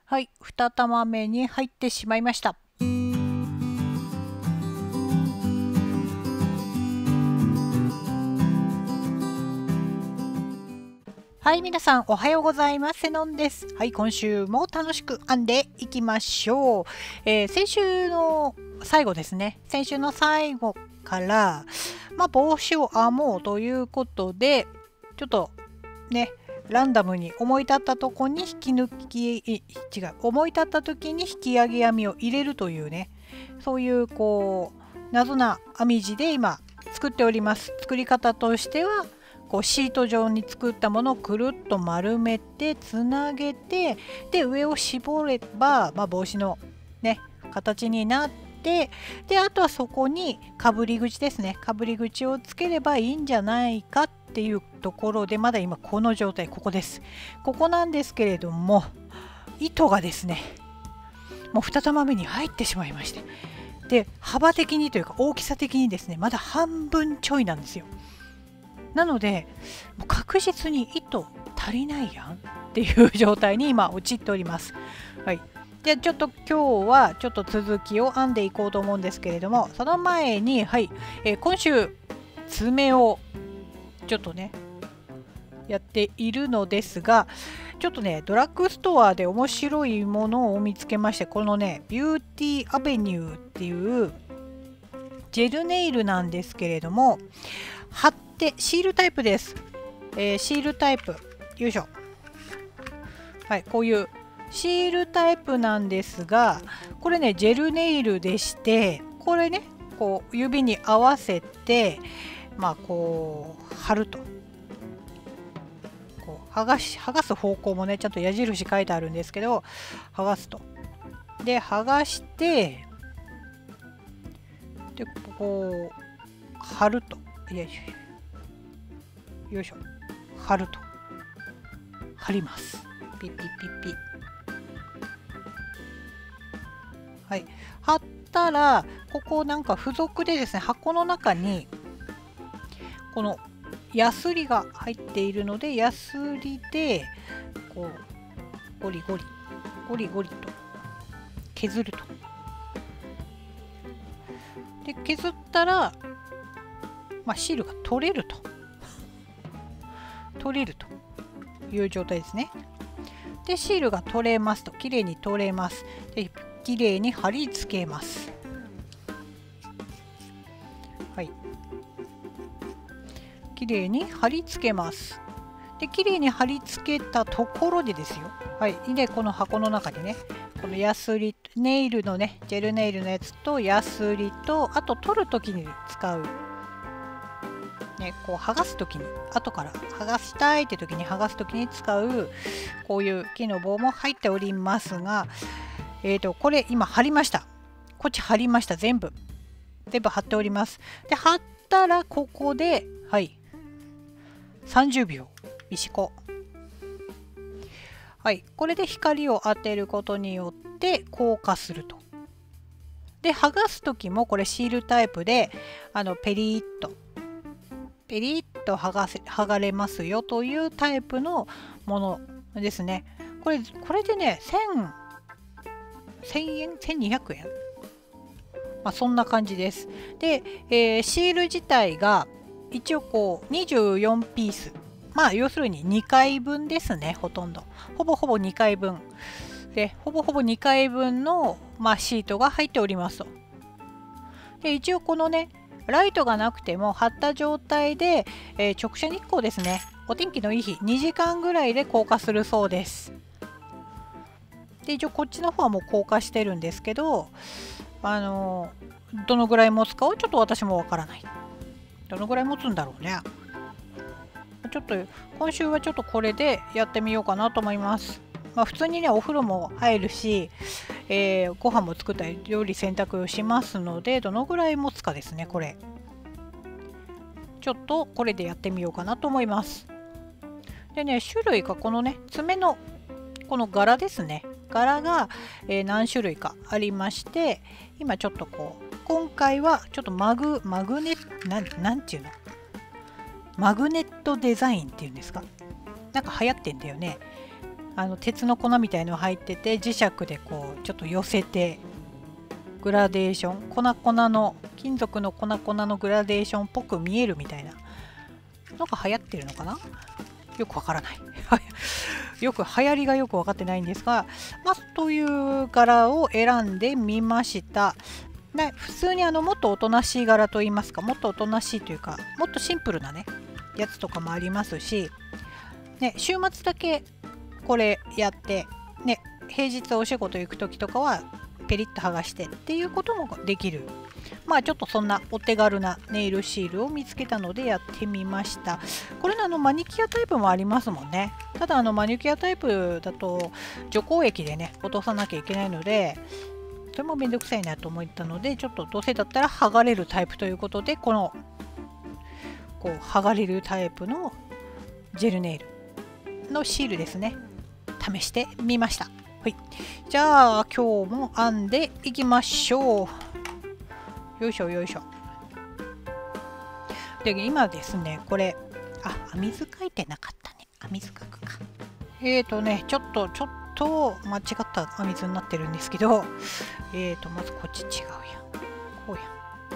はい、2玉目に入ってしまいました。はい、皆さんおはようございます。セノンです。はい、今週も楽しく編んでいきましょう。先週の最後ですね。先週の最後から、帽子を編もうということで、ちょっとね、ランダムに思い立ったとこに思い立った時に引き上げ編みを入れるというね、そういう謎な編み地で今作っております。作り方としてはシート状に作ったものをくるっと丸めてつなげて、で上を絞れば、帽子のね形になって、であとはそこにかぶり口ですね、かぶり口をつければいいんじゃないかっていうところで、まだ今この状態、ここです。ここなんですけれども、糸がですねもう2玉目に入ってしまいまして、で幅的にというか大きさ的にですねまだ半分ちょいなんですよ。なのでもう確実に糸足りないやんっていう状態に今陥っております。はい、でちょっと今日はちょっと続きを編んでいこうと思うんですけれども、その前に、今週爪をちょっとねやっているのですが、ちょっとねドラッグストアで面白いものを見つけまして、このねビューティーアベニューっていうジェルネイルなんですけれども、貼ってシールタイプです。シールタイプ、よいしょ。はい、こういうシールタイプなんですが、これねジェルネイルでして、これね指に合わせて貼ると、剥がす方向もねちゃんと矢印書いてあるんですけど、剥がすと、で剥がして、で貼ると、よいしょ、貼ると、貼ります。ピッピッピッピッ。はい、貼ったらここなんか付属でですね、箱の中にこのヤスリが入っているので、ヤスリでゴリゴリゴリゴリと削ると。で削ったら、シールが取れるという状態ですね。でシールが取れますと、きれいに取れます。できれいに貼り付けます。はい、きれいに貼り付けます。できれいに貼り付けたところでですよ、はい、でこの箱の中にね、このヤスリ、ネイルのねジェルネイルのやつとヤスリと、あと取る時に使うね、剥がす時に、後から剥がしたいって時に剥がす時に使うこういう木の棒も入っておりますが、これ今貼りました。こっち貼りました。全部貼っております。で貼ったらここで、はい、30秒石こ。はい、これで光を当てることによって硬化すると。で剥がす時もこれシールタイプでペリッと剥がれますよというタイプのものですね。これでね1000円1200円、そんな感じです。で、シール自体が一応24ピース、要するに2回分ですね。ほぼ2回分で、ほぼ2回分の、シートが入っておりますと。で一応このねライトがなくても貼った状態で、直射日光ですね、お天気のいい日2時間ぐらいで硬化するそうです。で一応こっちの方はもう硬化してるんですけど、どのぐらい持つかはちょっと私もわからない。どのぐらい持つんだろうね。ちょっと今週はちょっとこれでやってみようかなと思います。普通にねお風呂も入るし、ご飯も作ったり料理洗濯しますので、どのぐらい持つかですね。これちょっとこれでやってみようかなと思います。でね、種類がこのね爪のこの柄ですね、柄が、何種類かありまして、今ちょっと今回はちょっとなんていうの、マグネットデザインっていうんですか、なんか流行ってんだよね。 鉄の粉みたいの入ってて、磁石でこうちょっと寄せてグラデーション、金属の粉々のグラデーションっぽく見えるみたいなのが流行ってるのかな、よくわからない流行りがよく分かってないんですが、という柄を選んでみました。普通にもっとおとなしい柄といいますか、もっとおとなしいというか、もっとシンプルなねやつとかもありますし、週末だけこれやって、平日お仕事行く時とかはペリッと剥がしてっていうこともできる、ちょっとそんなお手軽なネイルシールを見つけたのでやってみました。これのマニキュアタイプもありますもんね。ただマニキュアタイプだと除光液でね落とさなきゃいけないので、それもめんどくさいなと思ったので、ちょっとどうせだったら剥がれるタイプということで、このこう剥がれるタイプのジェルネイルのシールですね、試してみました。はい、じゃあ今日も編んでいきましょう。よいしょよいしょ。で今ですね、これ編み図書いてなかったね。編み図書くか。ちょっと間違った編み図になってるんですけど、まずこっち違うやん。こうやん。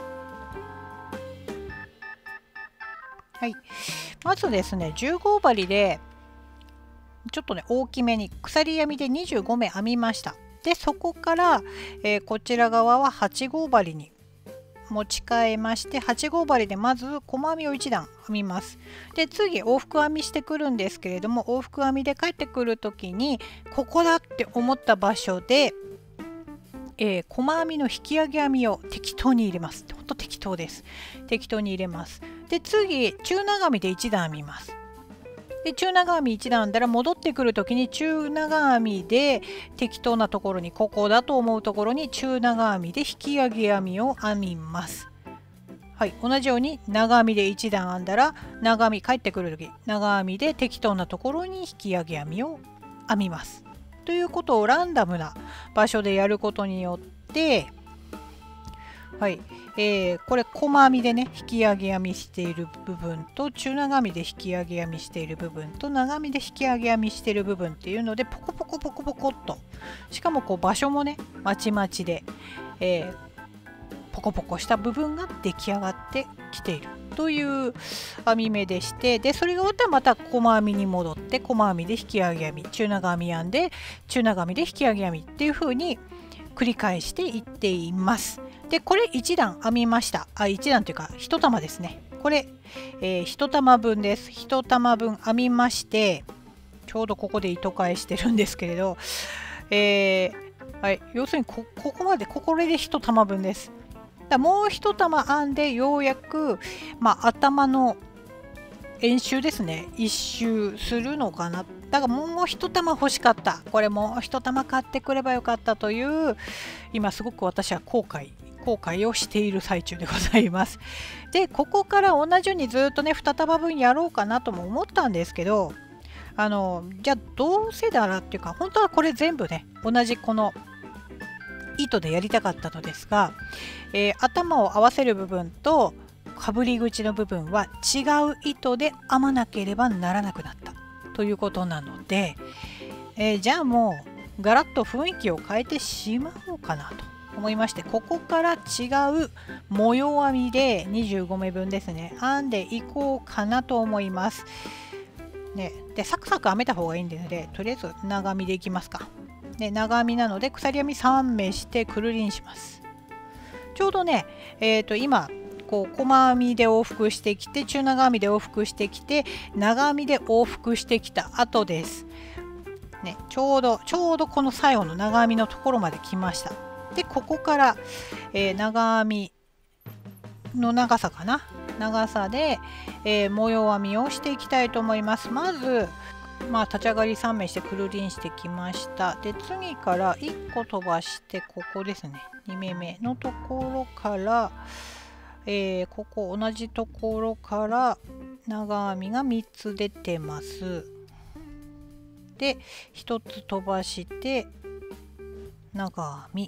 はい、まずですね、10号針でちょっとね大きめに鎖編みで25目編みました。でそこから、こちら側は8号針に持ち替えまして、8号針でまず細編みを1段編みます。で次往復編みしてくるんですけれども、往復編みで帰ってくる時にここだって思った場所で、細編みの引き上げ編みを適当に入れます。ほんと適当です。適当に入れます。で次中長編みで1段編みます。で中長編み1段編んだら戻ってくる時に中長編みで適当なところに、ここだと思うところに中長編みで引き上げ編みを編みます。はい、同じように長編みで1段編んだら長編み帰ってくる時長編みで適当なところに引き上げ編みを編みます。ということをランダムな場所でやることによって、はい、これ細編みでね引き上げ編みしている部分と中長編みで引き上げ編みしている部分と長編みで引き上げ編みしている部分っていうのでポコポコポコポコっと、しかもこう場所もねまちまちで、ポコポコした部分が出来上がってきているという編み目でして、でそれが終わったらまた細編みに戻って細編みで引き上げ編み、中長編み編んで中長編みで引き上げ編みっていう風に繰り返していっています。でこれ1段編みました。1段というか1玉ですね。これ、1玉分です。1玉分編みまして、ちょうどここで糸返してるんですけれど、はい、要するにここまでこれで1玉分です。もう1玉編んでようやく、頭の円周ですね、1周するのかな。だからもう1玉欲しかった、これもう1玉買ってくればよかったという今すごく私は後悔をしている最中でございます。でここから同じようにずっとね2束分やろうかなとも思ったんですけど、じゃあどうせならっていうか、本当はこれ全部ね同じこの糸でやりたかったのですが、頭を合わせる部分とかぶり口の部分は違う糸で編まなければならなくなったということなので、じゃあもうガラッと雰囲気を変えてしまおうかなと思いまして、ここから違う模様編みで25目分ですね編んでいこうかなと思います。でサクサク編めた方がいいんで、とりあえず長編みでいきますか。で長編みなので鎖編み3目してくるりんします。ちょうどね、今こう細編みで往復してきて中長編みで往復してきて長編みで往復してきた後です。ちょうどこの最後の長編みのところまで来ました。でここから、長編みの長さかな、長さで、模様編みをしていきたいと思います。まず立ち上がり3目してくるりんしてきました。で次から1個飛ばしてここですね、2目目のところから、ここ同じところから長編みが3つ出てます。で1つ飛ばして長編み、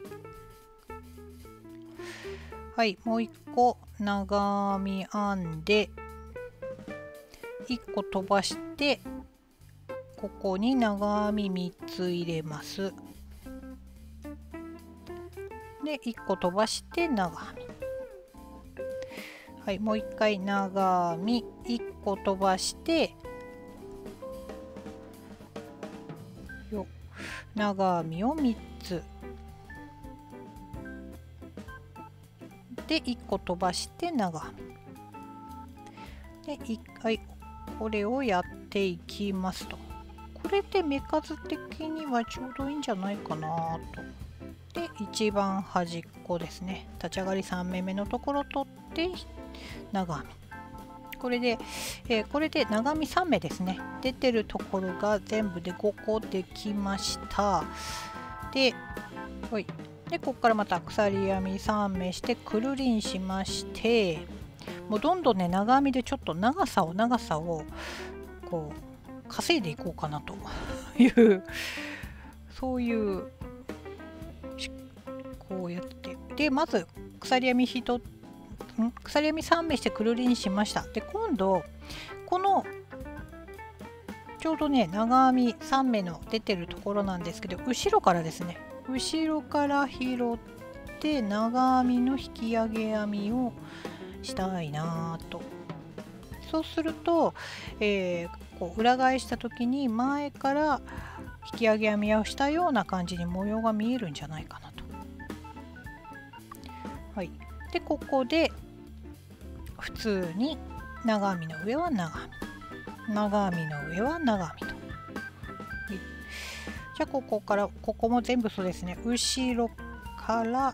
はい、もう1個長編み編んで1個飛ばしてここに長編み3つ入れます。で1個飛ばして長編み。はい、もう1回長編み1個飛ばして長編みを3つで1個飛ばして長編みで1回これをやっていきますと。これで目数的にはちょうどいいんじゃないかなと。で一番端っこですね、立ち上がり3目目のところ取って長編み。これで長編み3目ですね。出てるところが全部で5個できました。でここからまた鎖編み3目してくるりんしまして、もうどんどんね長編みでちょっと長さをこう稼いでいこうかなというそういうこうやってでまず鎖編み3目してくるりんしました。で今度このちょうどね長編み3目の出てるところなんですけど、後ろからですね、後ろから拾って長編みの引き上げ編みをしたいなと。そうすると、こう裏返した時に前から引き上げ編みをしたような感じに模様が見えるんじゃないかなと。はい、でここで普通に長編みの上は長編み、長編みの上は長編みと。じゃあここも全部そうですね、後ろから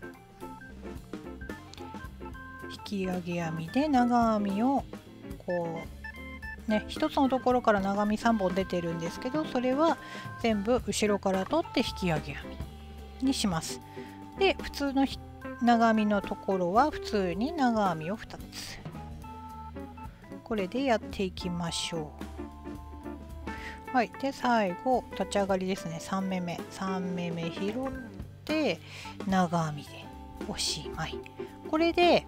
引き上げ編みで長編みをこうね、一つのところから長編み3本出てるんですけど、それは全部後ろから取って引き上げ編みにします。で普通の長編みのところは普通に長編みを2つ、これでやっていきましょう。はい、で最後立ち上がりですね、3目目拾って長編みでおしまい。これで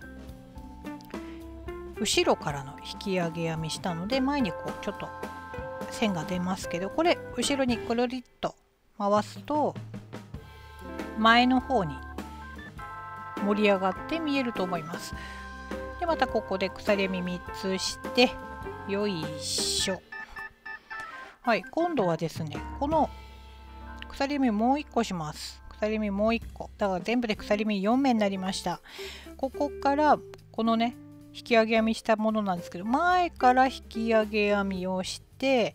後ろからの引き上げ編みしたので前にこうちょっと線が出ますけど、これ後ろにくるりっと回すと前の方に盛り上がって見えると思います。でまたここで鎖編み3つしてよいしょ。はい、今度はですねこの鎖編みもう1個します。鎖編みもう1個だから全部で鎖編み4目になりました。ここからこのね引き上げ編みしたものなんですけど、前から引き上げ編みをして、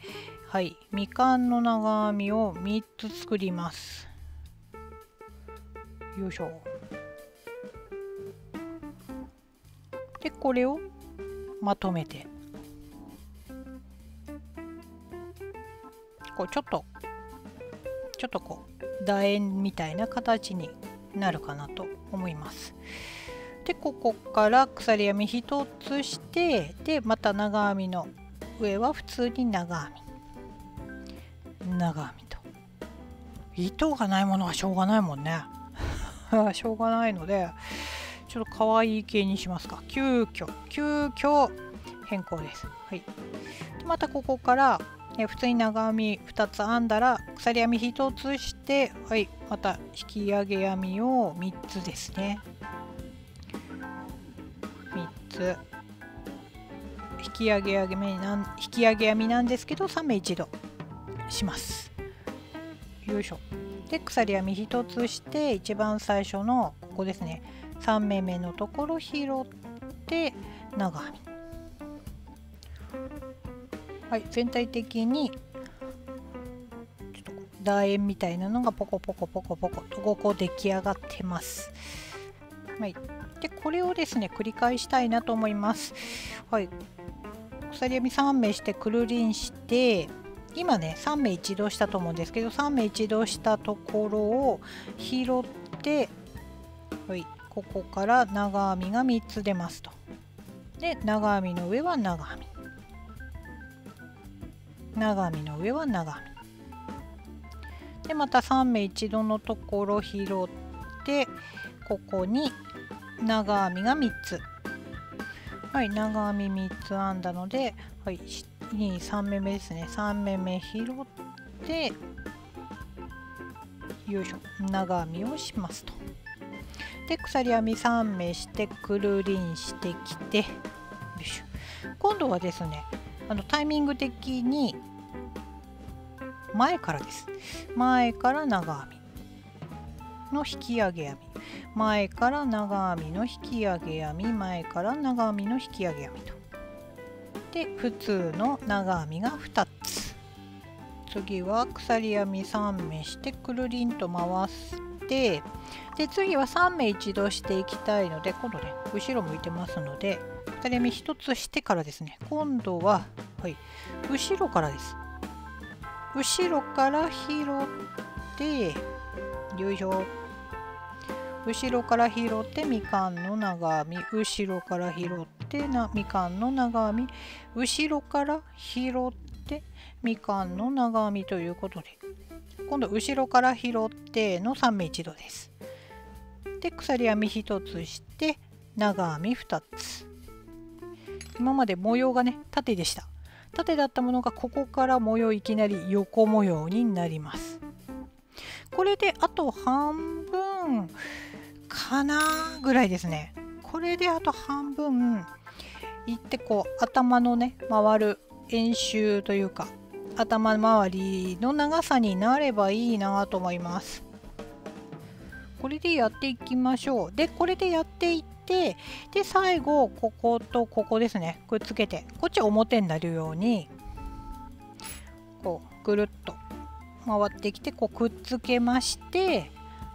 はい、みかんの長編みを3つ作ります。よいしょ。でこれをまとめてこうちょっとこう楕円みたいな形になるかなと思います。でここから鎖編み1つして、でまた長編みの上は普通に長編みと。糸がないものはしょうがないもんねしょうがないのでちょっと可愛い系にしますか。急遽変更です。はい、でまたここから普通に長編み2つ編んだら鎖編み1つして、はい、また引き上げ編みを3つですね。3つ引き上げ編みなんですけど3目一度します。よいしょ。で鎖編み1つして一番最初のここですね、3目目のところ拾って長編み。はい、全体的にちょっと楕円みたいなのがポコポコと5個出来上がってます。はい、でこれをですね繰り返したいなと思います。はい、鎖編み3目してくるりんして、今ね3目一度したと思うんですけど、3目一度したところを拾って、はい、ここから長編みが3つ出ますと。で長編みの上は長編み、長編みの上は長編みでまた3目一度のところ拾ってここに長編みが3つ、はい、長編み3つ編んだので、はい、3目目ですね、3目目拾っでよいしょ長編みをしますと。で鎖編み3目してくるりんしてきて、よいしょ。今度はですねタイミング的に前からです。前から長編みの引き上げ編み、前から長編みの引き上げ編み、前から長編みの引き上げ編みと。で普通の長編みが2つ。次は鎖編み3目してくるりんと回して、で次は3目一度していきたいので、今度ね後ろ向いてますので鎖編み1つしてからですね、今度は、後ろからです。後ろから拾って、よいしょ。後ろから拾ってみかんの長編み、後ろから拾ってみかんの長編み、後ろから拾ってみかんの長編みということで、今度後ろから拾っての3目一度です。で鎖編み1つして長編み2つ。今まで模様がね縦でした。縦だったものがここから模様いきなり横模様になります。これであと半分かなぐらいですね。これであと半分いって、こう頭のね回る円周というか頭周りの長さになればいいなと思います。これでやっていきましょう。でこれでやっていって、で最後こことここですねくっつけて、こっち表になるようにこうぐるっと回ってきて、こうくっつけまして、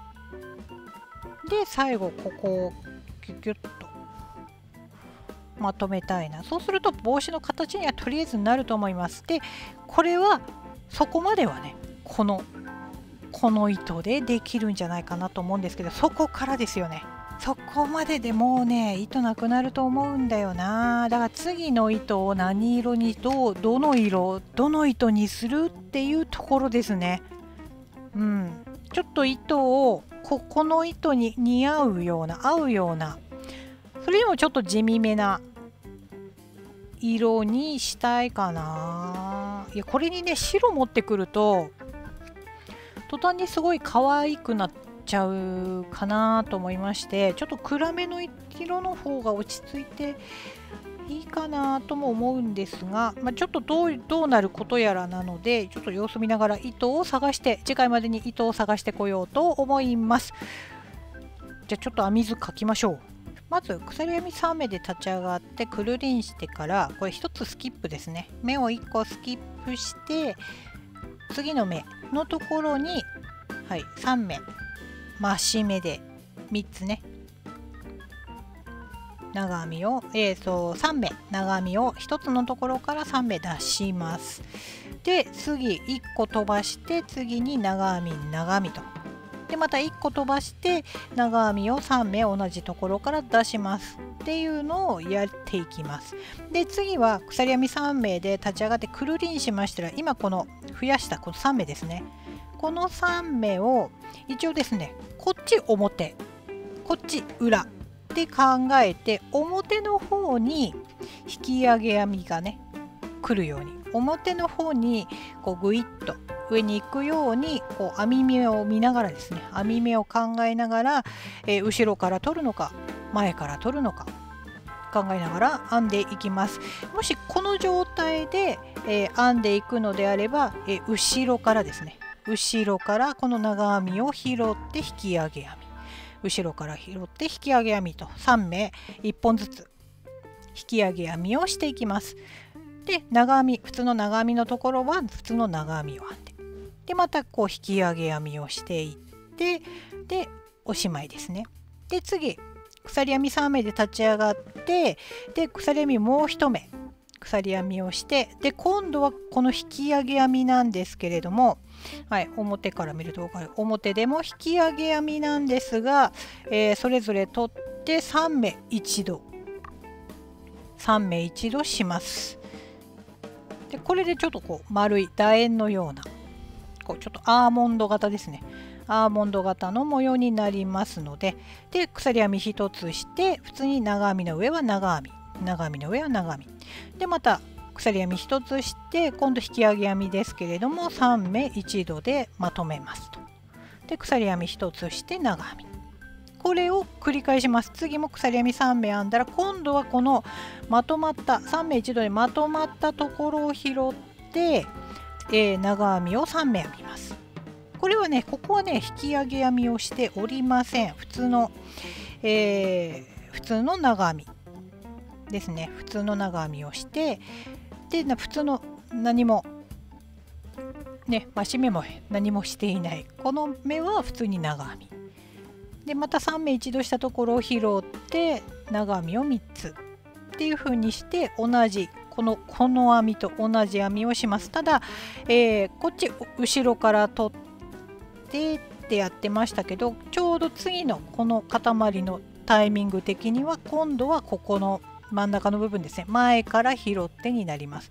で最後ここをギュギュッとまとめたいな。そうすると帽子の形にはとりあえずなると思います。でこれはそこまではねこの糸でできるんじゃないかなと思うんですけど、そこからですよね。そこまででもうね糸なくなると思うんだよな。だから次の糸を何色にどの糸にするっていうところですね。ちょっと糸をこの糸に似合うようなそれでもちょっと地味めな色にしたいかな。いやこれにね白持ってくると途端にすごい可愛くなっちゃうかなと思いまして、ちょっと暗めの色の方が落ち着いていいかなとも思うんですが、ちょっとどうなることやらなので、ちょっと様子見ながら糸を探して、次回までに糸を探してこようと思います。じゃあちょっと編み図描きましょう。まず鎖編み3目で立ち上がってくるりんしてから、これ1つスキップですね。目を1個スキップして次の目のところに、3目増し目で3つね長編みを、3目長編みを1つのところから3目出します。で次1個飛ばして次に長編みと、でまた1個飛ばして長編みを3目同じところから出しますっていうのをやっていきます。で次は鎖編み3目で立ち上がってくるりんしましたら、今この増やしたこの3目ですね、この3目を一応ですねこっち表こっち裏って考えて、表の方に引き上げ編みがね来るように、表の方にこうグイッと上に行くようにこう編み目を見ながらですね、編み目を考えながら、後ろから取るのか前から取るのか考えながら編んでいきます。もしこの状態で、編んでいくのであれば、後ろからですね、後ろからこの長編みを拾って引き上げ編み、後ろから拾って引き上げ編みと3目1本ずつ引き上げ編みをしていきます。で長編み、普通の長編みのところは普通の長編みを編んで、でまたこう引き上げ編みをしていって、でおしまいですね。で次鎖編み3目で立ち上がって、で鎖編みもう1目鎖編みをして、で今度はこの引き上げ編みなんですけれども、表から見ると分かる、表でも引き上げ編みなんですが、それぞれ取って3目一度します。でこれでちょっとこう丸い楕円のようなこうちょっとアーモンド型ですね、アーモンド型の模様になりますので、で鎖編み1つして普通に長編みの上は長編み、長編みの上は長編みで、また鎖編み1つして今度引き上げ編みですけれども3目一度でまとめますと。で鎖編み1つして長編み、これを繰り返します。次も鎖編み3目編んだら今度はこのまとまった3目一度でまとまったところを拾って、長編みを3目編みます。これはね、ここはね引き上げ編みをしておりません。普通の長編みですね。普通の長編みをしてで普通の何もね増し目も何もしていないこの目は普通に長編みで、また3目一度したところを拾って長編みを3つっていう風にして同じこの編みと同じ編みをします。ただ、こっち後ろから取ってってやってましたけど、ちょうど次のこの塊のタイミング的には今度はここの真ん中の部分ですね、前から拾ってになります。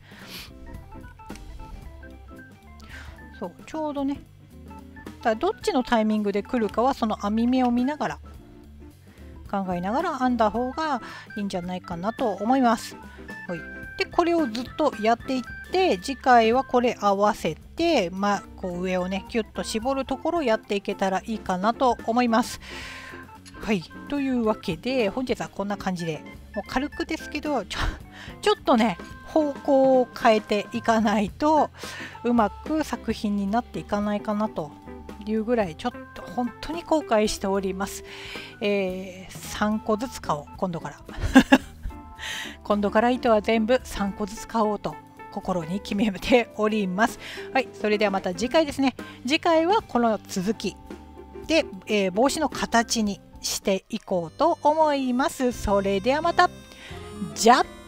そうちょうどね、だどっちのタイミングで来るかはその編み目を見ながら考えながら編んだ方がいいんじゃないかなと思います。はい、でこれをずっとやっていって次回はこれ合わせて、こう上をねキュッと絞るところをやっていけたらいいかなと思います。はい、というわけで本日はこんな感じでもう軽くですけどちょっとね方向を変えていかないとうまく作品になっていかないかなというぐらいちょっと本当に後悔しております。3個ずつ買おう今度から今度から糸は全部3個ずつ買おうと心に決めております。はい、それではまた次回ですね。次回はこの続きで、帽子の形にしていこうと思います。それではまた。じゃっ